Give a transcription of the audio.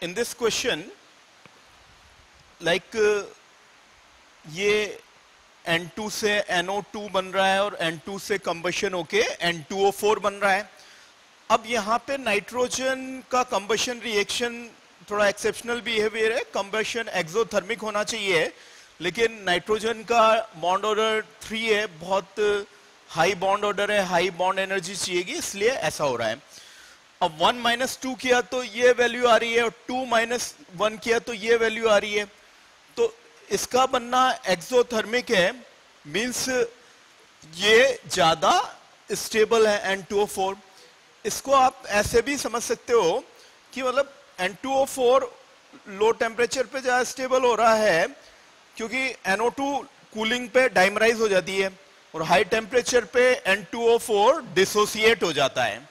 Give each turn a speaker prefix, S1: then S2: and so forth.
S1: in this question, like ये N2 से NO2 बन रहा है और N2 से कंबशन होके N2O4 बन रहा है। अब यहाँ पे नाइट्रोजन का कंबशन रिएक्शन थोड़ा एक्सेप्शनल बिहेवियर है, कंबशन एक्सोथर्मिक होना चाहिए, लेकिन नाइट्रोजन का बॉन्ड ऑर्डर 3 है, बहुत हाई बॉन्ड ऑर्डर है, हाई बॉन्ड एनर्जी चाहिएगी, इसलिए ऐसा हो रहा है। अब 1 - 2 किया तो ये वैल्यू आ रही है और 2 - 1 किया तो ये वैल्यू आ रही है, तो इसका बनना एक्सोथर्मिक है, मींस ये ज्यादा स्टेबल है N2O4। इसको आप ऐसे भी समझ सकते हो कि मतलब N2O4 लो टेम्परेचर पे ज्यादा स्टेबल हो रहा है क्योंकि NO2 कूलिंग पे डाइमराइज हो जाती है और हाई टेम्परेचर पे N2O4 डिसोसिएट हो जाता है।